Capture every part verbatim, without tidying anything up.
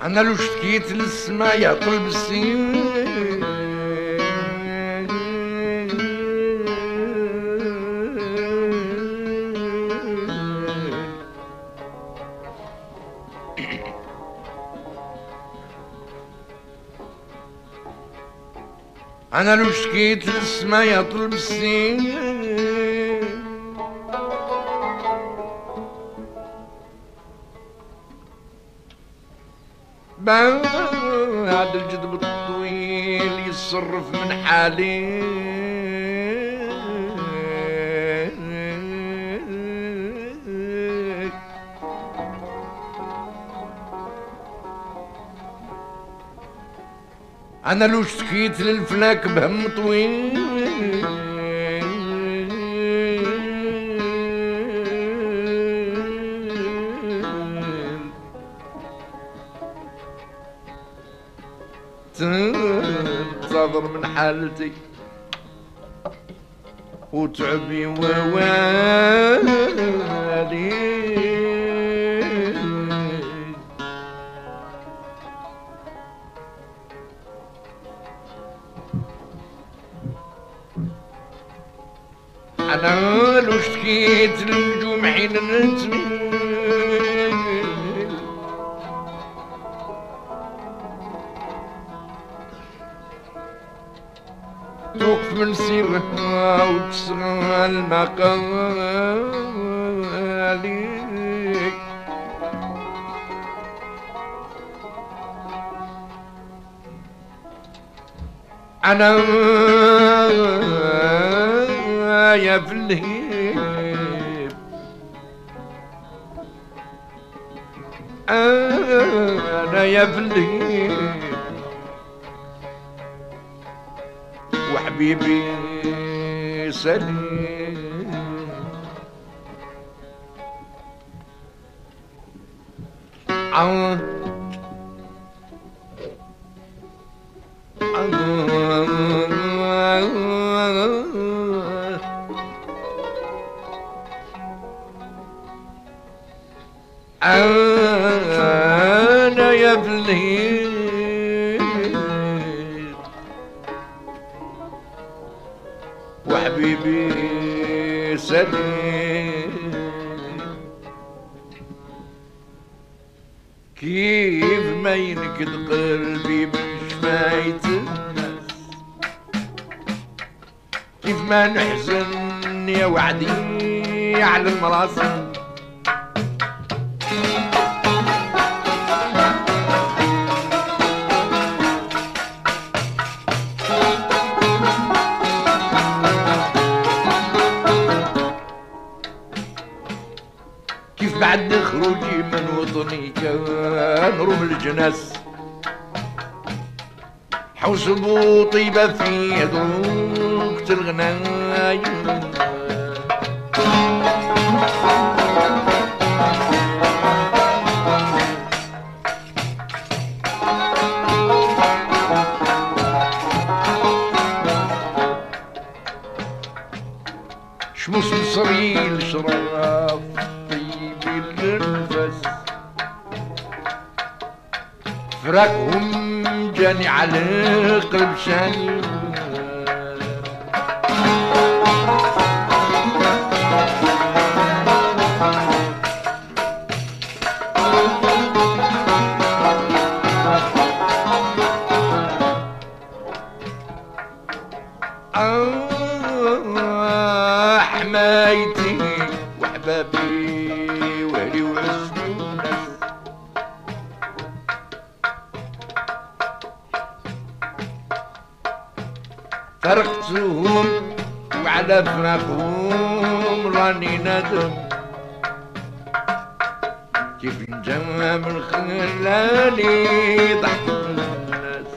انا لو شكيت للسما يا قلب السين انا لو شكيت للسما يا قلب السين بعد الجذب الطويل يصرف من حالي انا لو شكيت للفلاك بهم طويل تنتظر من حالتي وتعبي ووالي انا لو شكيت للنجوم حين نتميل توقف من سيرها وتسغى المقالي انا يا في اللهيب انا يا في اللهيب وحبيبي سليم آه أنا يا بليل وحبيبي سليم كيف ما ينكد قلبي من شفايت الناس كيف ما نحزن يا وعدي على المراسم كيف بعد خروجي من وطني كان روم الجناس حوسب وطيبة في ذوقة الغنايم شموس الصريل شراف فراقهم جاني على قلب شاني آه حمايتي وحبابي وهلي وعزمي وناس فرقتهم وعلى فراقهم راني ندم كيف نجمع من خلالي ضحك الناس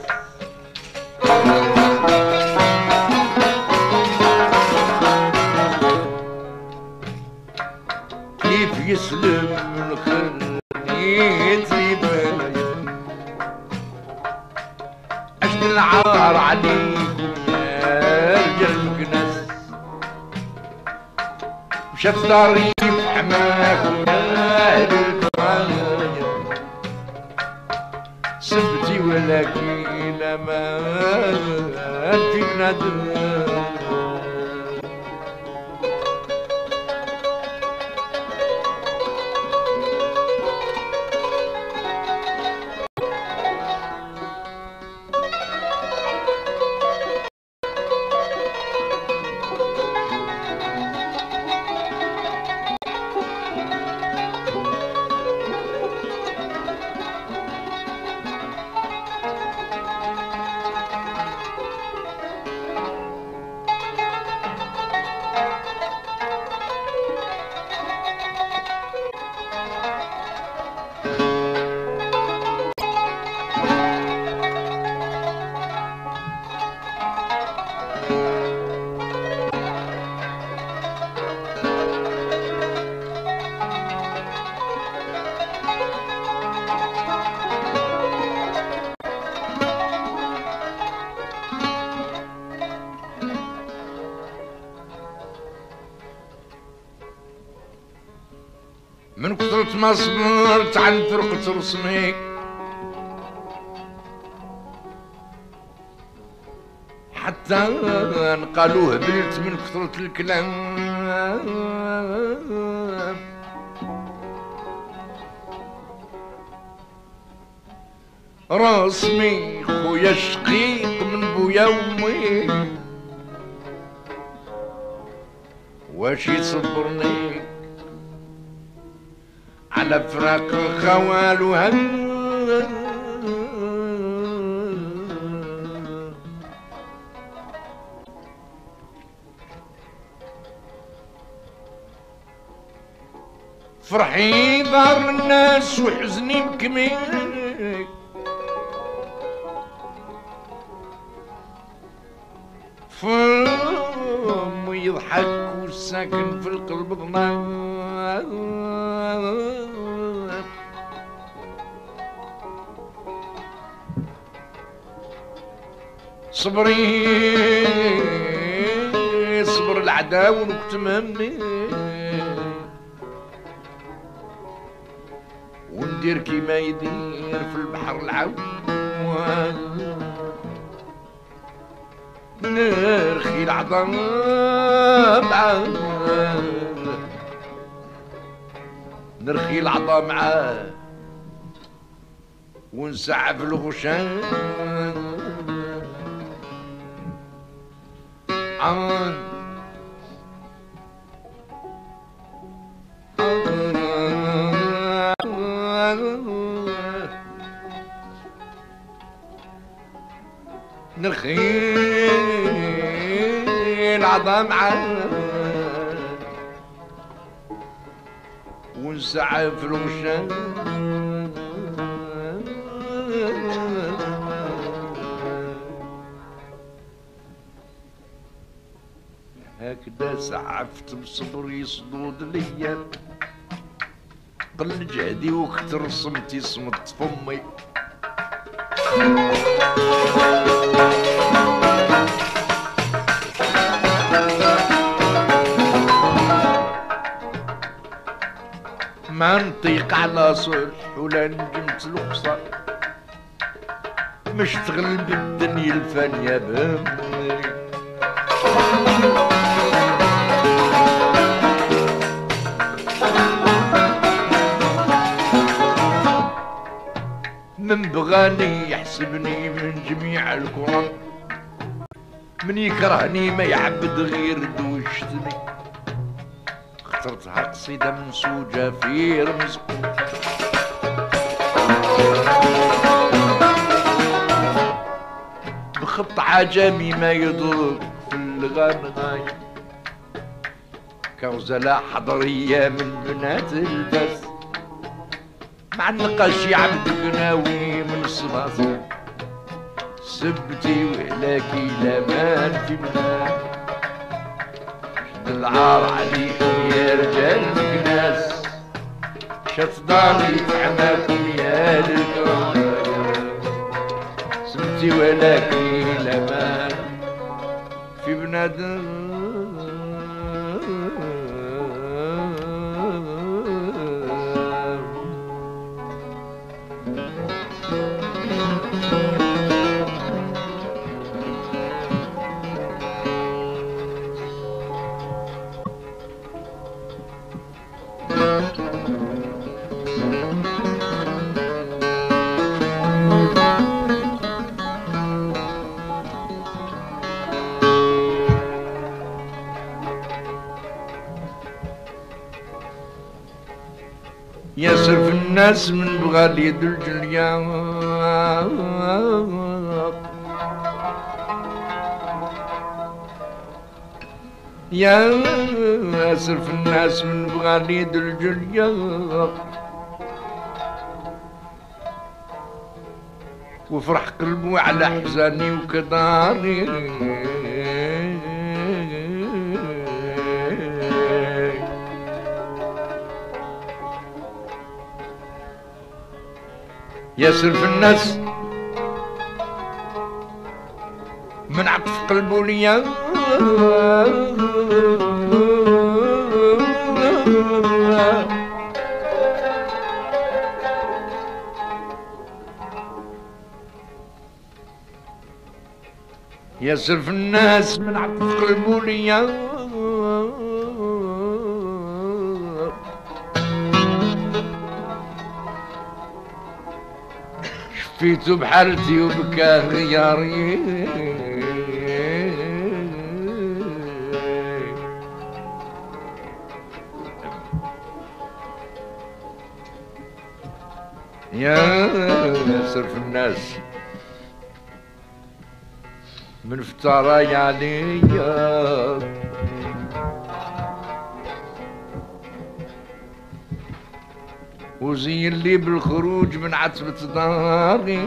كيف يسلم من خليتي بالي عشت العار عليكم شاف ظريف حماك ويا الكرايم ولكن ما في بنادم. من كثرة ما صبرت عن فرقة رسمي حتى نقالوه هبلت من كثرة الكلام. رسمي خويا شقيق من بويا وامي واش يصبرني على فراق الخوال وهم. فرحي دار الناس وحزني مكمل فم يضحك والساكن في القلب ضنان. صبري صبر العداو ونكتم همي وندير كيما يدير في البحر العود. نرخي العظام معاه نرخي العظام معاه ونسعف الغشام. عن نرخي العظام عاد ونسعف الوشام. هكذا سعفت بصبري صدود ليا قل جهدي وكتر صمتي صمت فمي. ما نطيق على صلح ولا نجمت القصر مش تغلب الدنيا الفانية بهمي. من بغاني يحسبني من جميع الكرم من يكرهني ما يعبد غير دوشتني. اخترتها قصيدة منسوجة في رمز بخط عجمي ما يضرب في الغنغايم كغزلة حضرية من بنات البس مع النقاش يعبد قناوي من الصباص سبتي وهلاكي لامان في بنات شد العار عليكم يا رجال الكناس شت داري في عماكم يا الكرام سبتي وهلاكي لامان في بنادم. يصرف الناس من بغال يد الجليا يا صرف الناس من بغال يد الجليا وفرح قلبو على حزاني وكداري يصرف الناس من عطف قلبو ليا يصرف الناس من عطف قلبو ليا شفيتو بحالتي وبكى غياري يا صرف الناس من فتراي عليا وزين لي بالخروج من عتبة داري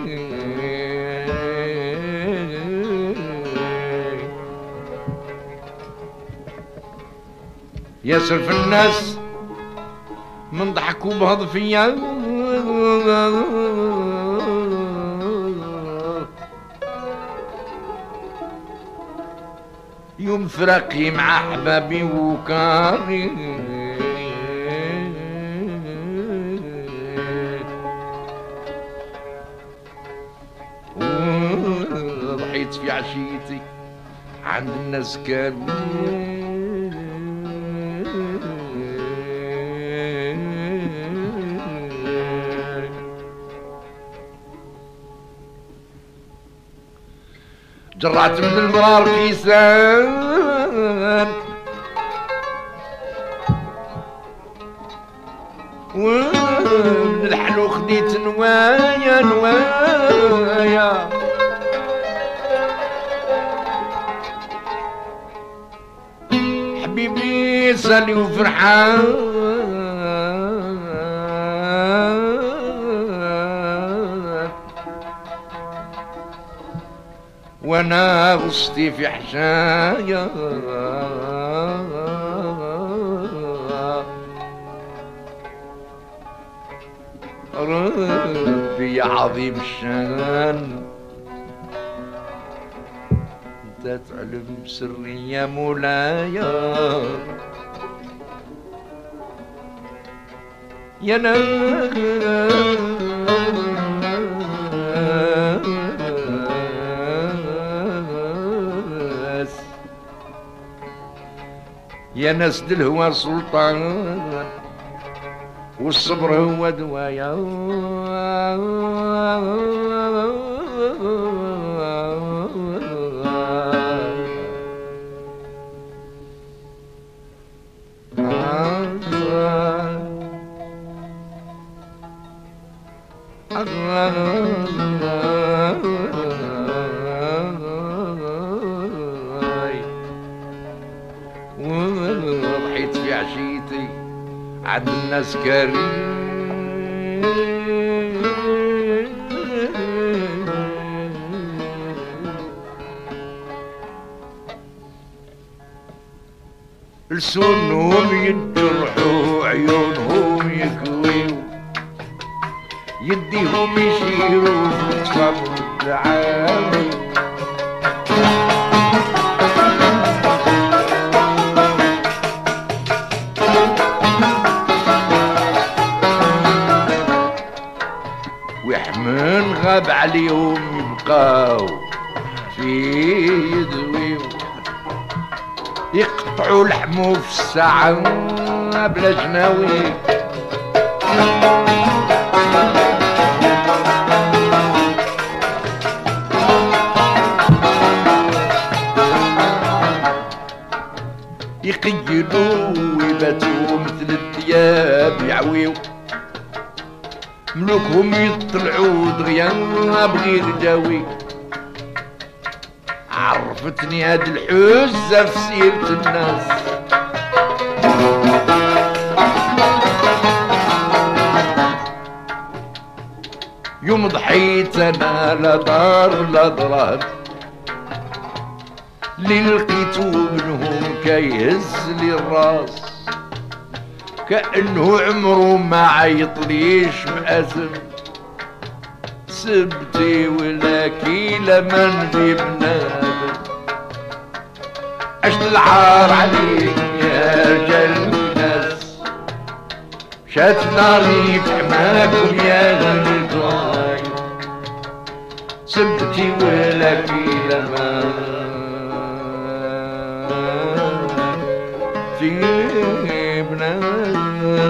يصرف الناس من ضحكوا بهض فيا يوم فراقي مع احبابي وكاري ضحيت في عشيتي عند الناس كانوا جرعت من المرار كيسان ومن الحلو خديت نوايا نوايا حبيبي سالي وفرحان وانا غصتي في حشايا ربي يا عظيم الشان انت تعلم بسري يا مولايا يا ناس يا ناس دلهوى سلطان والصبر هو دوايا وضحيت في عشيتي عند الناس كريم لسونهم يجرحوا عيونهم يكويو يديهم يشيروا في الصبر العالي ويحمن غاب عليهم يبقاو في يدويو يقطعوا لحمو في الساعة بلا جناوي يقيلوا ويباتوا مثل الثياب يعويو ملوكهم يطلعوا دغيا بغير داوي. عرفتني هاد الحزة في سيرة الناس، يوم ضحيت انا لا دار لا دراهم، اللي لقيتو منهم كيهز لي الراس، كأنه عمره ما عيطليش مأزم. سبتي ولكي لما نجيب نادم، عشت العار عليك يا رجال الناس، مشات ناري في حماكم يا غلطاي. سبتي ولكي لما نجيب نادم.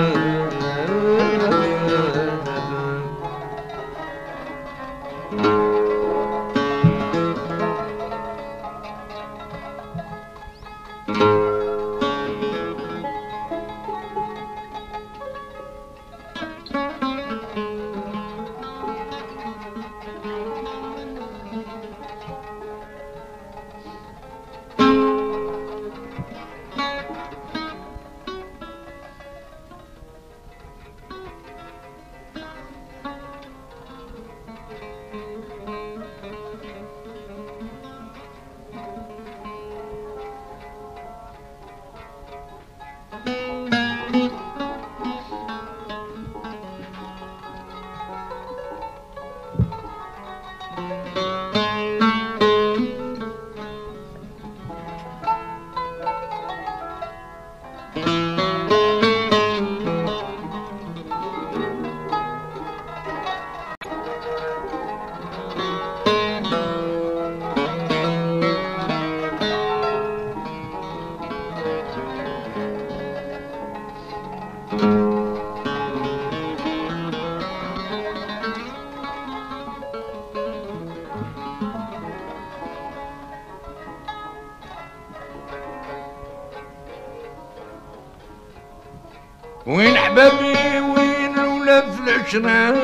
وين حبابي وين الولاد في العشرة،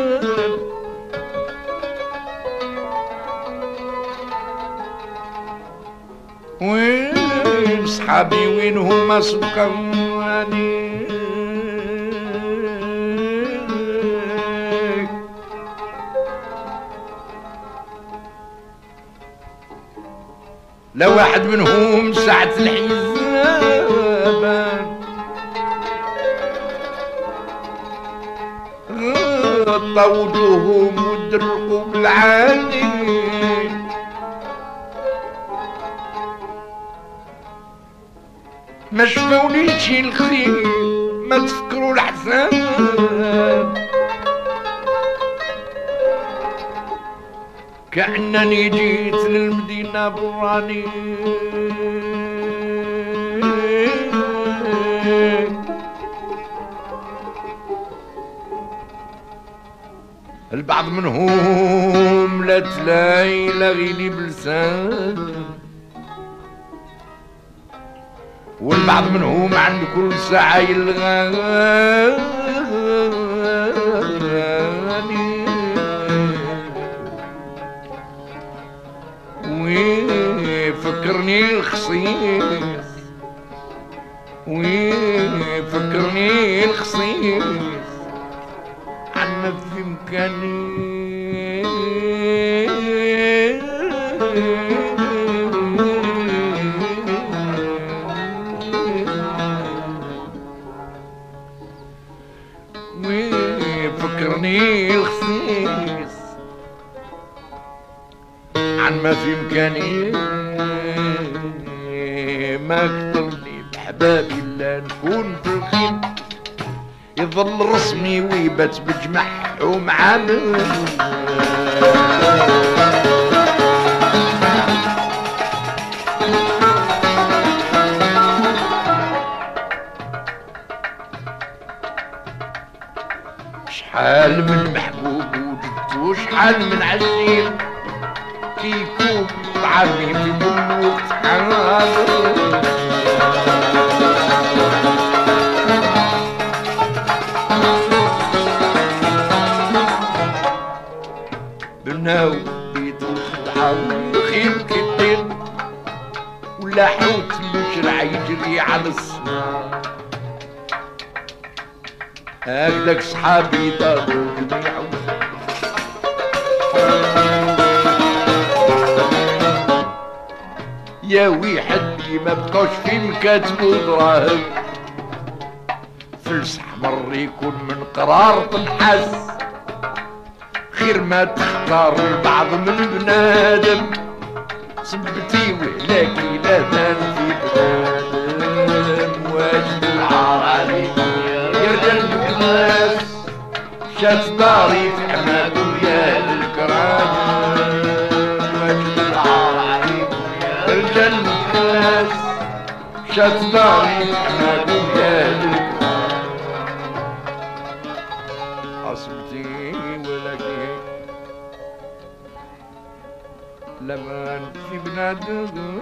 وين صحابي وين هما سبقوني. لا واحد منهم ساعة الحزاب طودوهم ودرقوا بالعاني. ما شفاوليش الخير ما تفكروا الحساب، كأنني جيت للمدينة براني. البعض منهم لا تلاقي لا غيلي بلسان، والبعض منهم عند كل ساعة يلغاني. ويفكرني الخصيص ويفكرني الخصيص عما في مكاني. ويفكرني الخصيص عن ما في مكاني. ما كترني بحبابي الا نكون في الخير، يظل رسمي ويبات بجمعهم عامل. شحال من محبوب وجدت وشحال من عشير، كيكون طعامي في كل وقت حاضر. ولا حوت المشرع يجري على السماء. هكذاك صحابي داروا جميع يا ويحد اللي ما بقاش في مكاتبو دراهم، فلس حمر يكون من قرار تنحس، خير ما تختار البعض من بنادم، صبتي وهلاكي لا ثان في بنادم. واجد العار عليكم يا رجال الناس، شات داري في حماد ويا الكرام. واجد العار عليكم يا رجال الناس، شات داري في حماد ويا الكرام. عصمتي ولكن لمن في بنادم.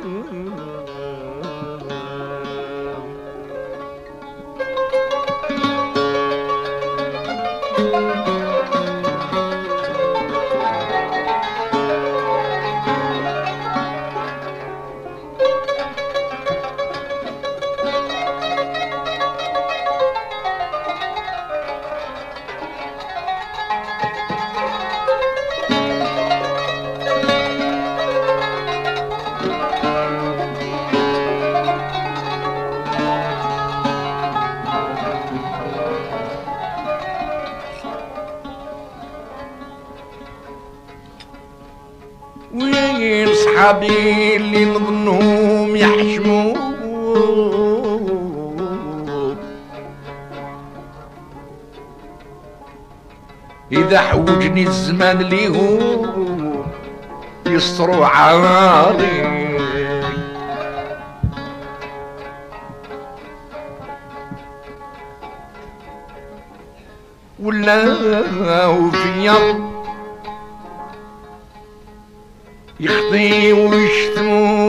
وين صحابي اللي نظنهم يحشموا، إذا حوجني الزمان ليهم يسطروا عاري. ولاو فيا يخطي ويشتمو،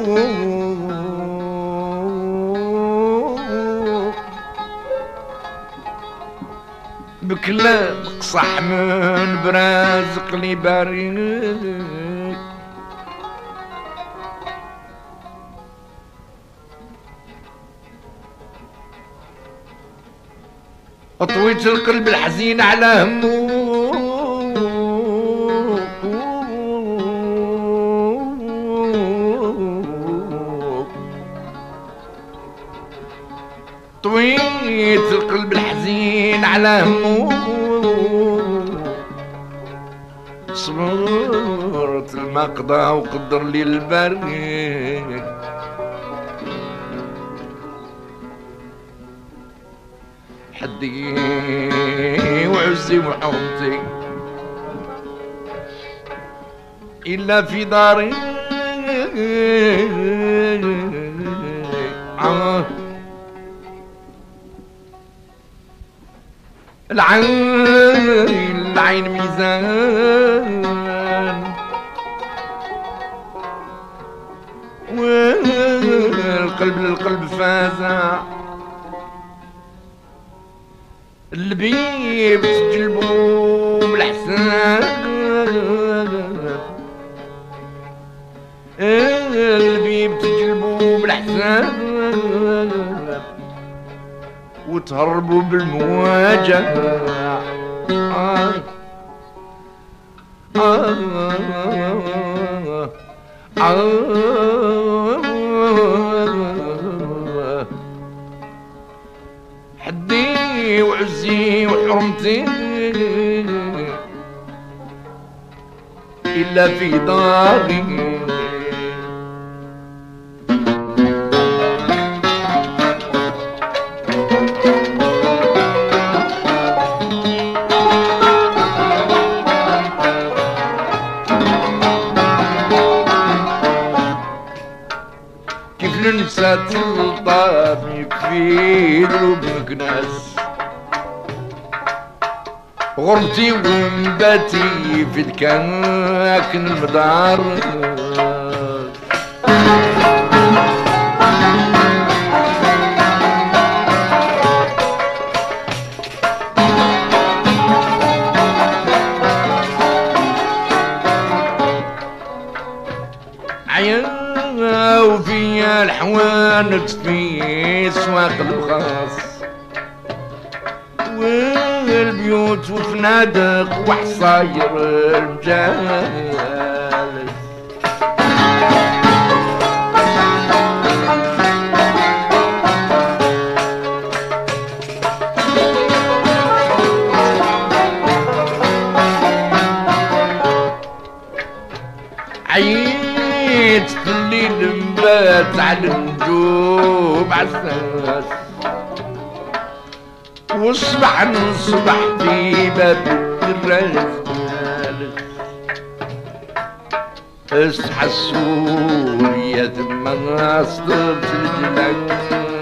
بكلام قصح من برازق لي باريك. طويت القلب الحزين على همو، طويت القلب الحزين على همو، صبرت المقضى وقدر لي البرد. حدي وعزي وحرمتي إلا في داري، آه العين العين ميزان، والقلب للقلب فازع. البيب تجلبو بالحسان، البيب تجلبو بالحسان، وتهربوا بالمواجهة. آه آه آه حدي وعزي وحرمتي إلا في داري. ننسى الطامي في قلوب مكناس، غربتي ومباتي في الكاكن المدار. عيا وفي الحوان في سواق الخاص والبيوت وفنادق وحصاير المجالس عييت في الليل مبات على النجوم عالساس والصبح نصبح في باب الراس اصحى السورية ثم صدرت رجلك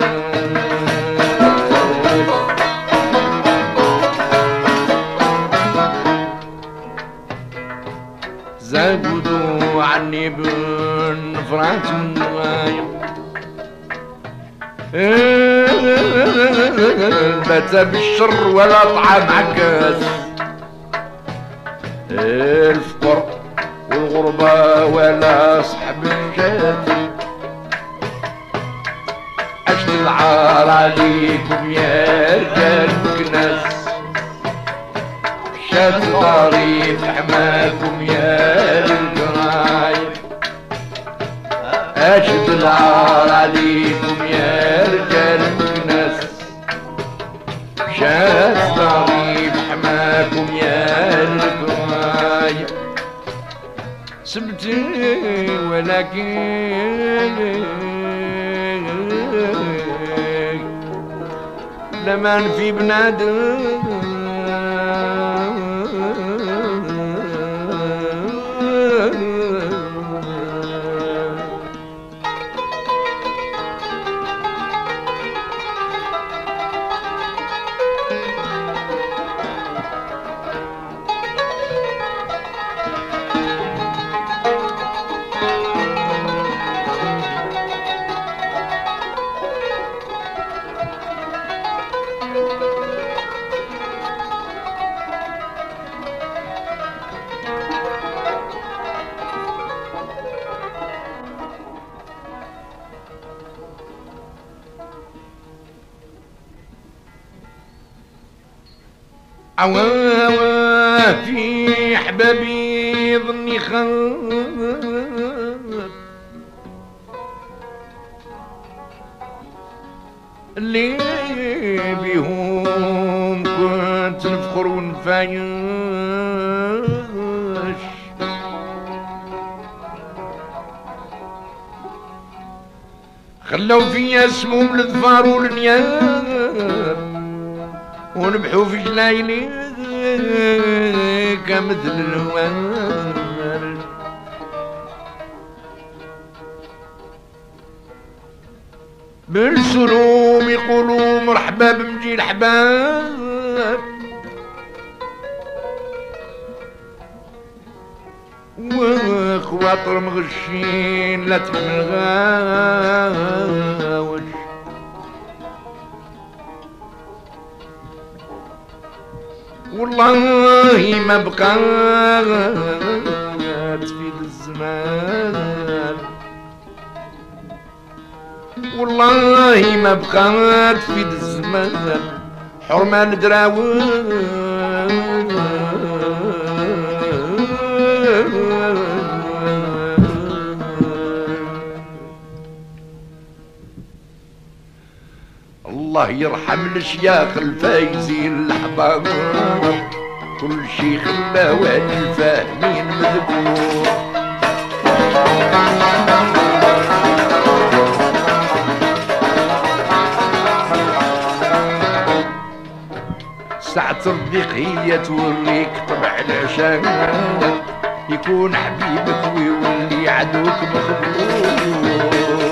زادوا عني بن فرات النوايم بات بالشر ولا طعام عكاس الفقر والغربة ولا صحب الكاتب عشت العار عليكم يا رجال مكناس شاد طريق حماكم يا القرايب اشد العار عليكم يا رجال مكناس شاد طريق حماكم يا القرايب سبتي ولكن لمن في بنادم عوا في حبابي ظني خاب اللي بيهم كنت نفخر ونفايش خلو فيا سموم الظفار والنياب ونبحو في جلايلي كمثل الهوار بالسلوم يقولوا مرحبا بمجي الحباب وخواطر مغشين لا تحمل غاوش والله ما بقات في الزمان والله ما بقات في الزمان حرمان دراوي الله يرحم الشياخ الفايزين الحباب كل شي خلاه الفاهمين مذكور ساعة الضيق هي توريك طبع العشاق يكون حبيبك ويولي عدوك مخبور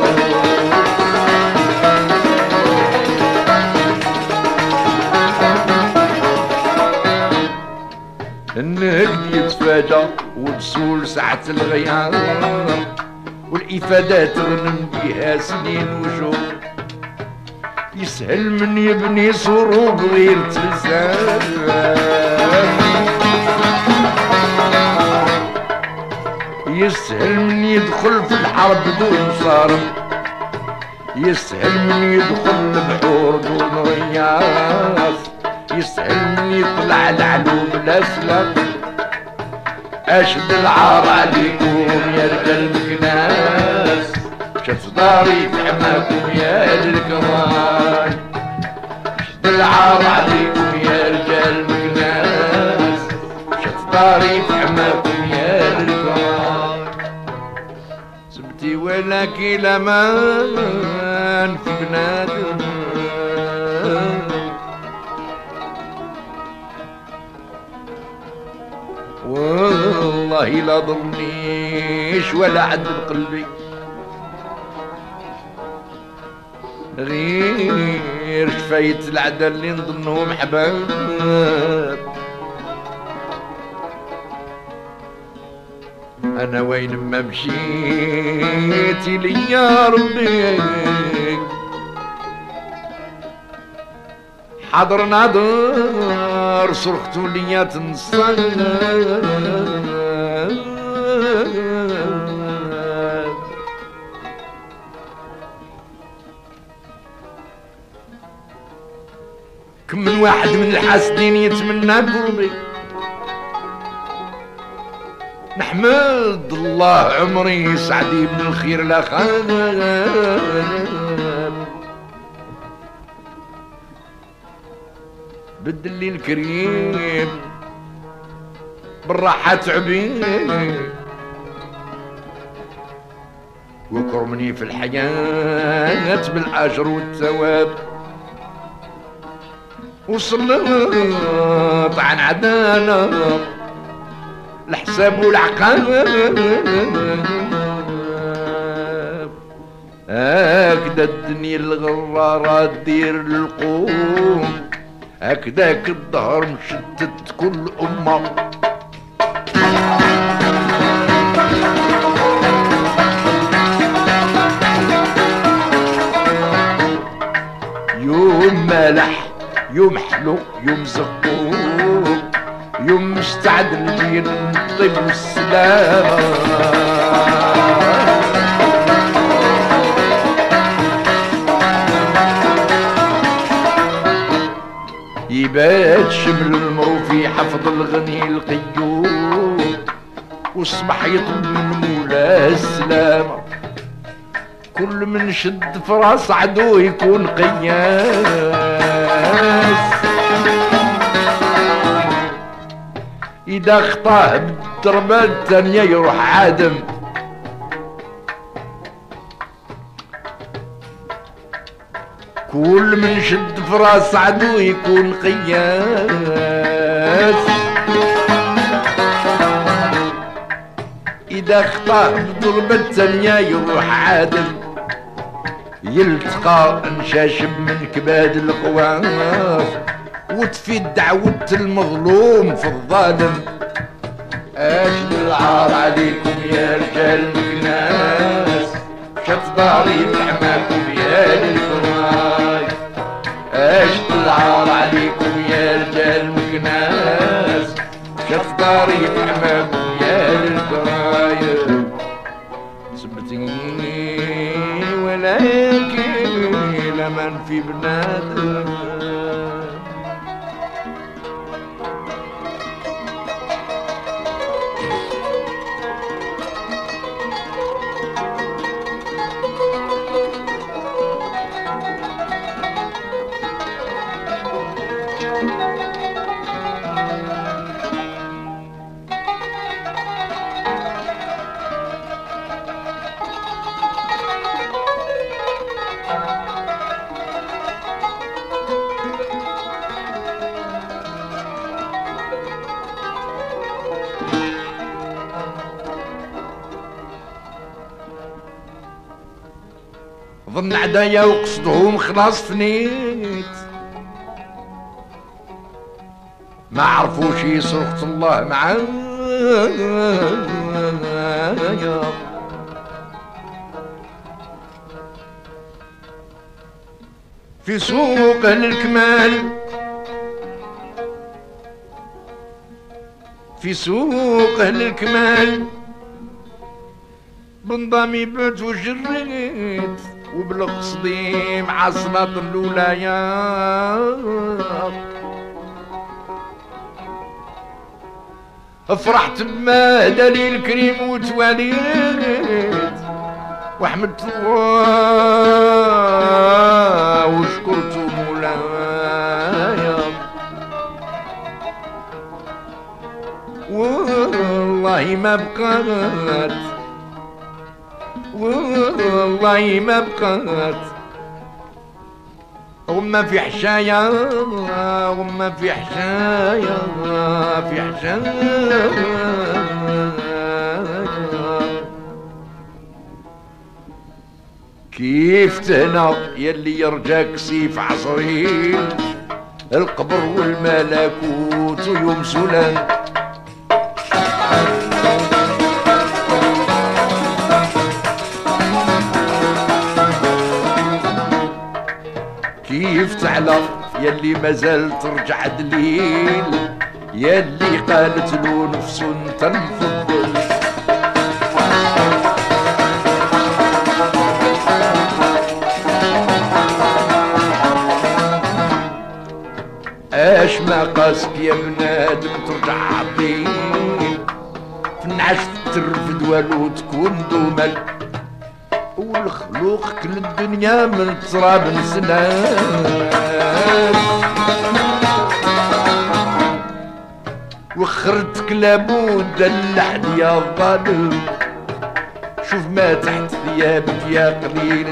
النهج يتفاجأ وبسول ساعة الغيار والإفادة تغنم بها سنين وشهور يسهل من يبني صروب غير تلسان يسهل من يدخل في الحرب بدون صارم يسهل من يدخل بحور دون رياس، يسهل من يطلع العلو بلا سلام. اشد العار عليكم يا رجال مكناس، شد داري في حماكم يا الكرام. اشد العار عليكم يا رجال مكناس، شد داري في حماكم يا الكرام. سبتي ولك لمان في بنادم، والله لا ضرنيش ولا عد بقلبي، غير شفاية العدا اللي نظنهم حباب. انا وين ما مشيت لي يا ربي حضر نادر صرختو ليا تنصر. كم من واحد من الحاسدين يتمنى قربي، نحمد الله عمري سعدي بن الخير لا خان. بدلي الكريم بالراحة تعبي، وكرمني في الحياة بالأجر والثواب، وسلط عن عدالة الحساب والعقاب. هكذا الدنيا الغرارة دير القوم، هكذاك الظهر مشتت كل أمة. يوم مالح يوم حلو يوم زقوم، يوم مستعد بين الطيب والسلامة. يبات شمل المرو في حفظ الغني القيوم، والصبح يطلب من مولاه السلامة. كل من شد فراس عدو يكون قياس، إذا خطاه بالضربة الثانية يروح عادم. كل من شد فراس عدو يكون قياس، إذا خطاه بالضربة الثانية يروح عادم. يلتقى انشاشب من كباد القواس، وتفيد دعوة المظلوم في الظالم. اشد العار عليكم يا رجال مكناس، شط داري بحماكم يا للفراي. اشد العار عليكم يا رجال مكناس، شط داري بحماكم يا للفراي. سبتيني ولكن لمن في بنادم، ظن عدايا وقصدهم خلاص فنيت، ما عرفوش يصرخت الله معايا. في سوق أهل الكمال، في سوق أهل الكمال بنظامي بات وجريت، وبالقصدي مع صلاة الولايات فرحت بما دليل الكريم وتواليت وحمدت الله وشكرت مولاي والله ما بقات والله ما بقات غمة في حشايا غمة في حشايا في حشايا كيف تهنا يلي يرجاك سيف عصرين القبر والملكوت يوم سلام كيف تعلى يلي مازال ترجع دليل يلي قالت له نفس تنفضل اش ما قاسك يا بنادم ترجع عطيل في النعاش ترفد والو تكون دومل والخلوق كل الدنيا من تراب نسلان وخرت كلاب ودلعت يا الظالم شوف ما تحت ثيابك يا قليل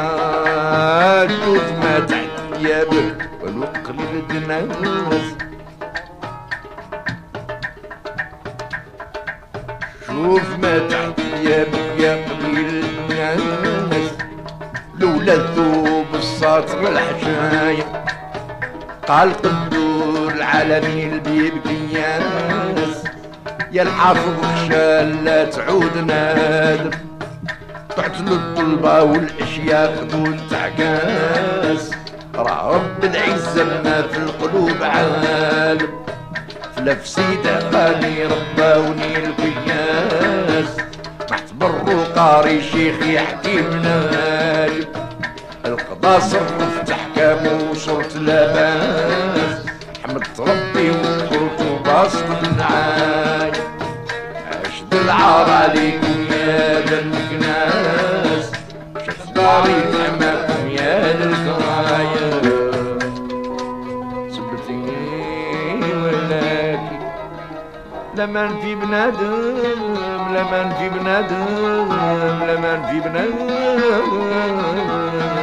شوف ما تحت ثيابك ولو قليل الناس شوف ما تحت ثيابك يا قليل الناس لولا الثوب الساطر الحشاية قال قدور العالمين البيبكي يا ناس يا الحافظ خشال لا تعود نادم تعتلوا الطلبة والاشياخ دون تعكاس راه رب العزة ما في القلوب عالم فلفسيدة خالي رباوني القياس محتبر قاري شيخي حكيم ناجم القضاء صرفت احكامه وصرت لاباس حمدت ربي وشكرت وباسط النعايم عشت العار عليكم يا ذا الكناس شفت داري نعماكم يا ذا الكرايا لمن في بنادم لمن في بنادم لمن في بنادم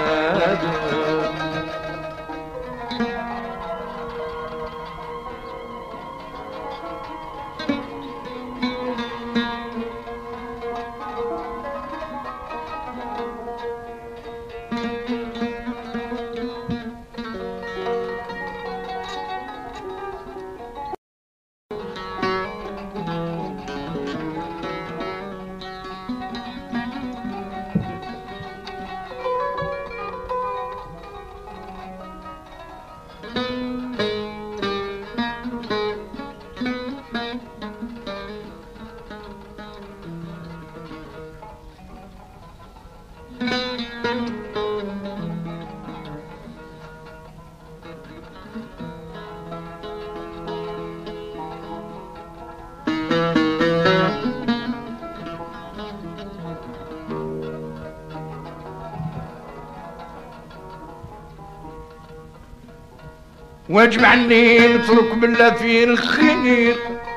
واجب عني نترك بالله في الخير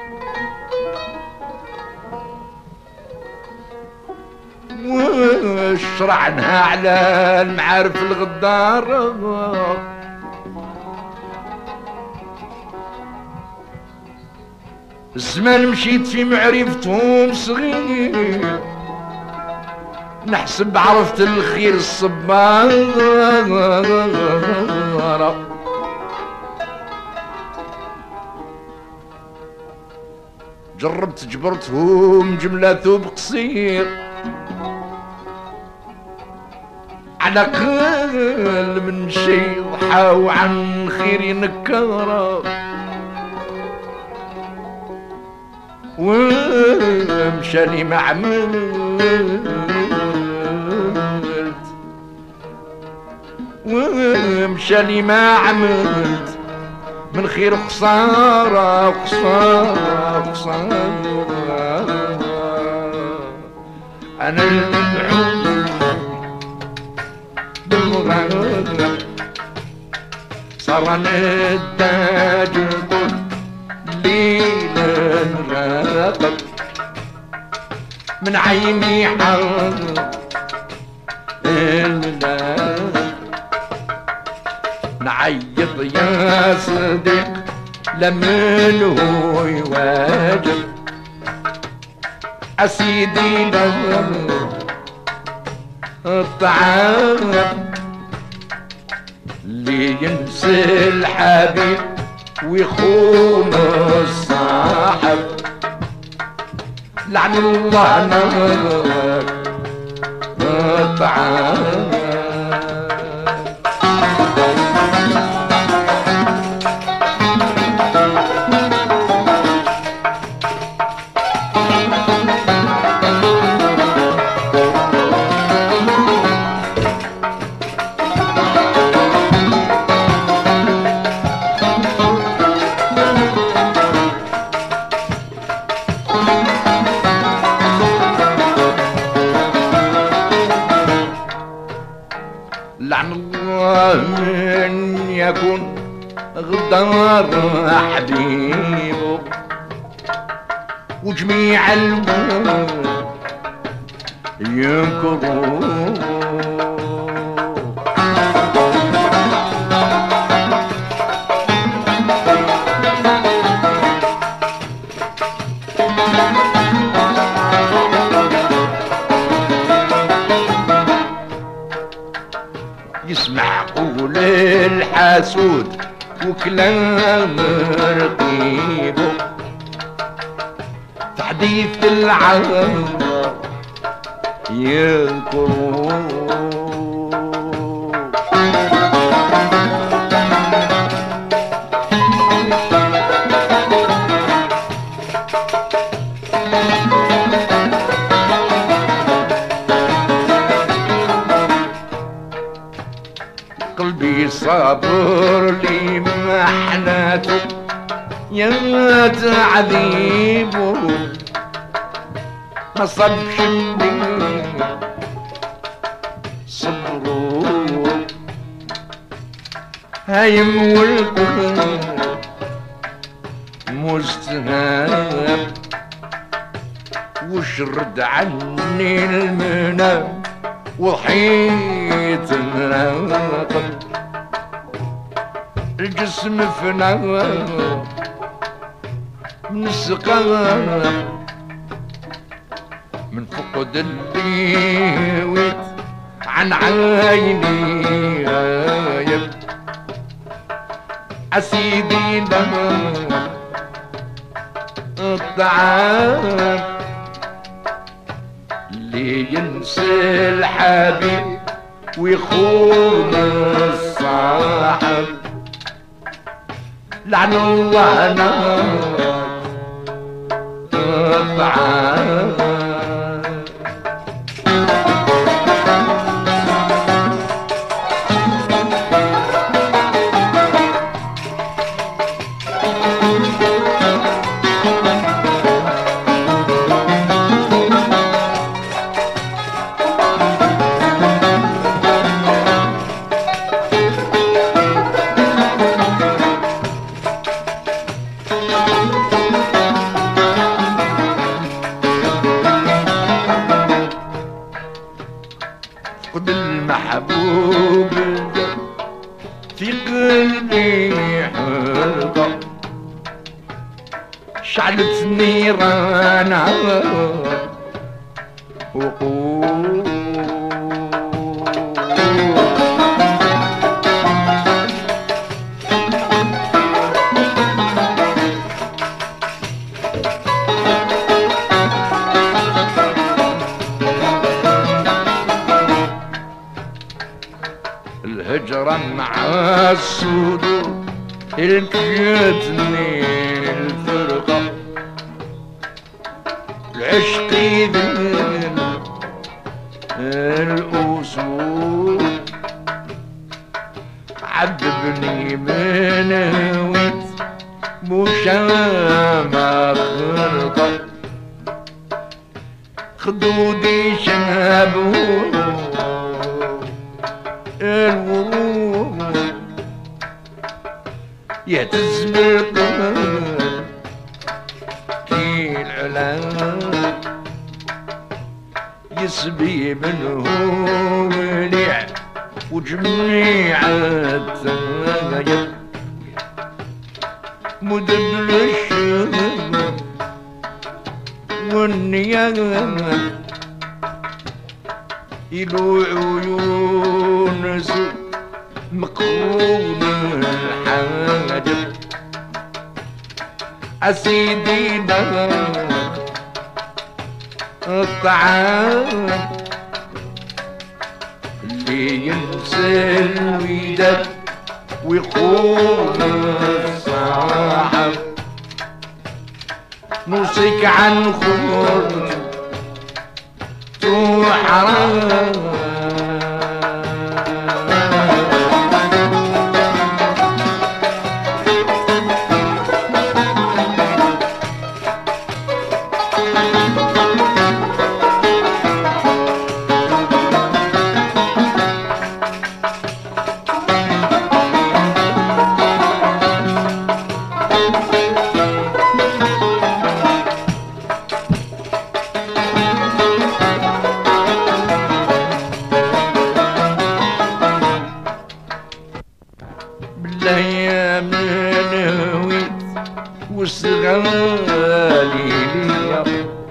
وشرعنها على المعارف الغدار الزمان مشيت في معرفتهم صغير نحسب عرفت الخير الصبار جربت جبرتهم جملة ثوب قصير على قل من شي ضحاو عن خير ينكر ومشاني ما عملت ومشى لي ما عملت من خير خسارة خسارة خسارة. أنا المبعوث بالغرام صار نتاج كل ليل نراقب من عيني حر نعيط يا صديق لمن هو يواجب أسيدي الطعام اللي ينسى الحبيب ويخون الصاحب. لعن الله نار الطعام. لعن الله من يكون غدار حبيبه وجميع الورد ينكروه. يسمع قول الحاسود وكلام رقيبه في حديث العالم يذكروه. قلبي صابر لي محناته يا تعذيبه ما صبش مني صبره هايم والقلب مستهاب وشرد عني المنام وحيت نراقب الجسم فنى من السقام من فقد اللي ويت عن عيني غايب أسيدي لما الطعام اللي ينسى الحبيب ويخون الصاحب. لعن الله نار الطعام. فقد المحبوب في قلبي حرقة شعلت نيران وقود الهجرة مع الصدور الكتني الفرقة العشق يذل الأسود عذبني من ويت مش ما خلقت خدودي شابو الورود يهتز بالقلب كي العلام يسبي منه وليع وجميع التغير مدبر الشغل والنيام يلو عيون مقرون الحاجب أسيدي نار الطعام اللي ينسى الوداد ويقوم الصاحب نوصيك عن خروج حرام بالايام نويت وصغالي ليا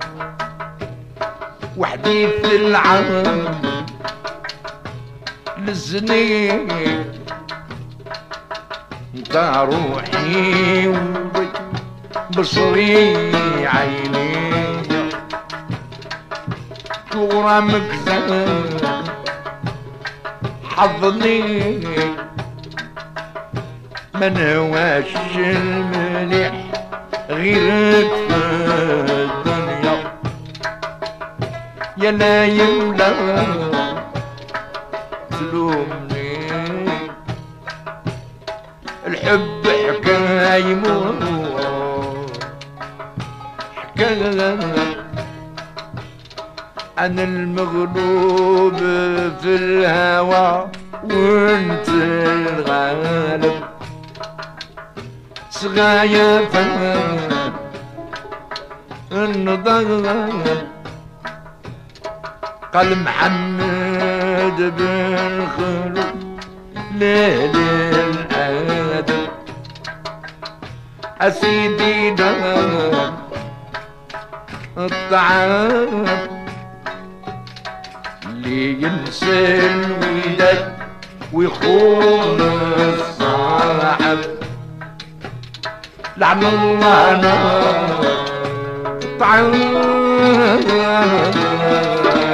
وحدي في العام للزنين انت روحي بصري عيني كرامك زاد حظني ما نواش المليح غيرك في الدنيا يا نايم لا تلومني الحب حكاية موت حكاية عن المغلوب في الهوى وانت الغالب صغايا فن النضال قال محمد بن خلود ليل الآدم أسيدي دار الطعام اللي ينسى الوداد ويخون الصاحب لعن الله نار طعام